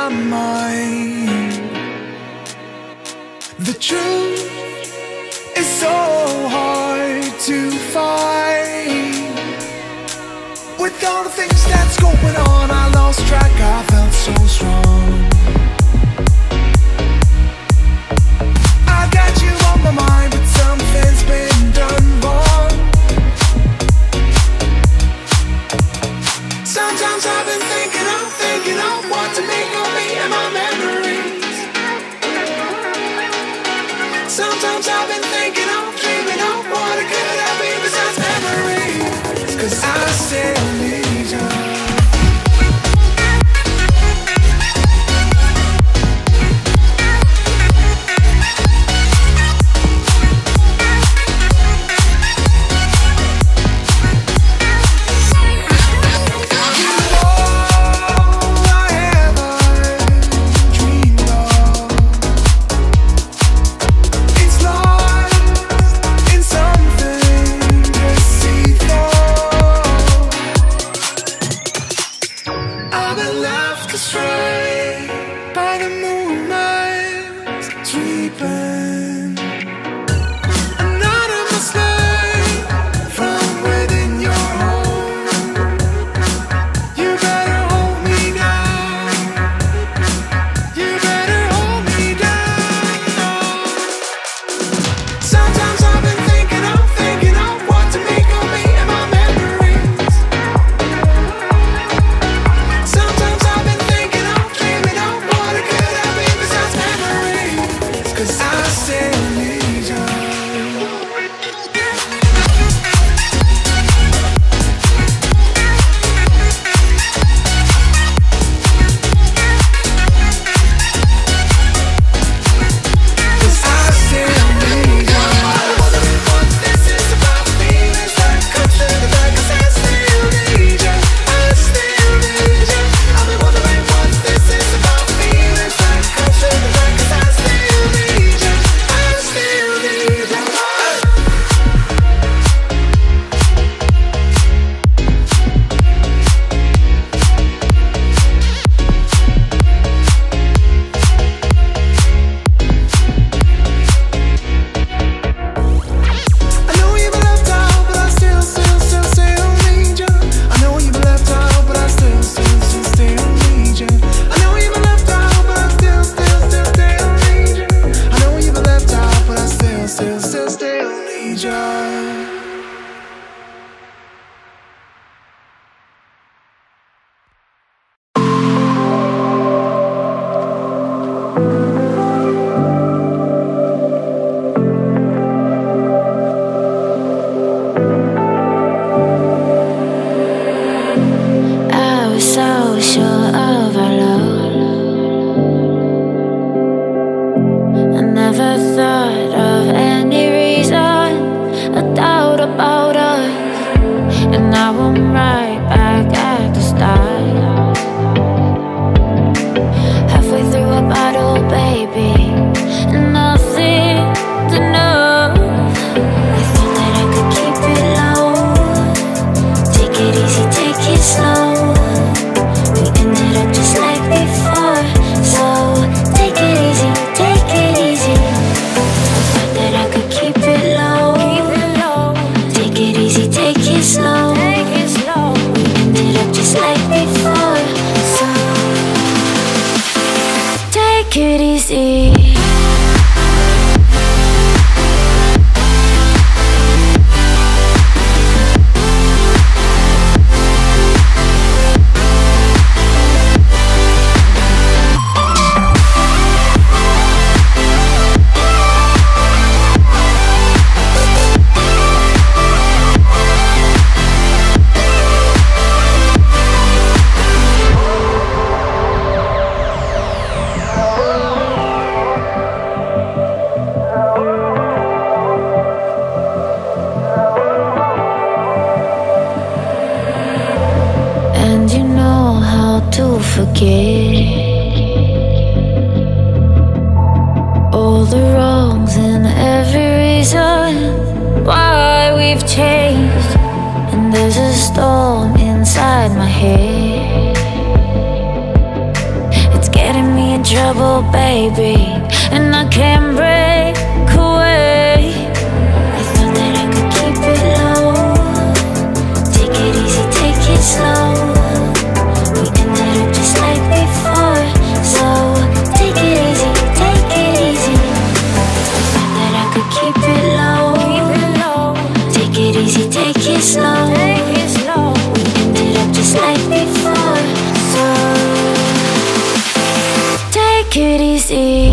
my mind. The truth is so hard to find. With all the things that's going on, I lost track, I felt so strong. I got you on my mind, but something's been done wrong. Sometimes I've been thinking of what to make of me and my memories. Sometimes I've been thinking of, dreaming of what it could have been besides memories. 'Cause I still need you. all the wrongs and every reason why we've changed. And there's a storm inside my head. It's getting in trouble, baby, and I can't break away. I thought that I could keep it low. Take it easy, take it slow. We ended up just like before, so take it easy, take it easy. I thought that I could keep it low. Take it easy, take it slow. We ended up just like before, so take it easy.